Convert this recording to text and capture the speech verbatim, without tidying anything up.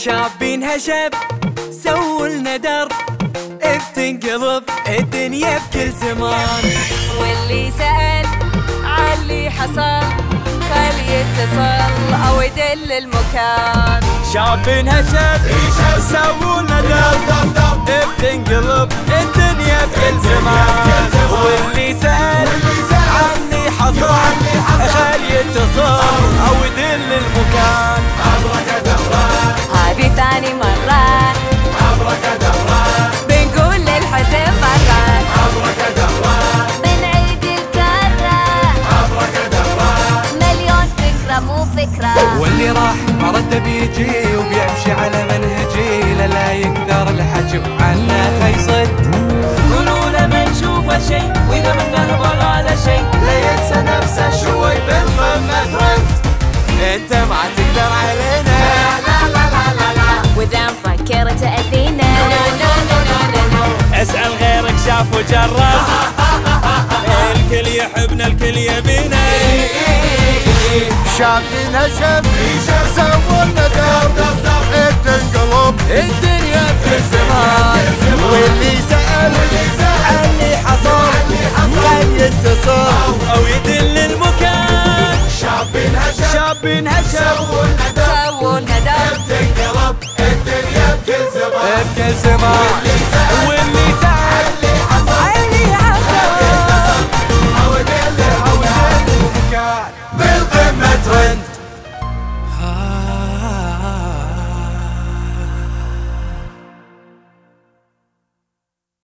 شاب انهشب سووا الندر بتنقلب الدنيا بكل زمان. واللي سأل عاللي حصل خل يتصل او يدل المكان. شاب انهشب سووا الندر بتنقلب الدنيا بكل زمان. واللي سأل عاللي حصل خل يتصل او يدل المكان. هذه ثاني مرة بنقول للحسين مرات بنعيد الكرة مليون فكرة مو فكرة. واللي راح ما رد بيجي وبيمشي على منهجي لا يكثر الحكي وعنا خيصد. قولوا له ما نشوفه شي واذا منه بغى شي لا ينسى نفسه شوي بالقمة ترد. انت ما تقدر علينا واذا مفكر تأذينا اسأل غيرك شاف وجرب. الكل يحبنا الكل يبينا. شاب نشب سووا الندر بتنقلب الدنيا بكل زمان. واللي سأل عني حصل خل يتصل او يدل المكان. شاب نشب شاب انهشم سووا الندر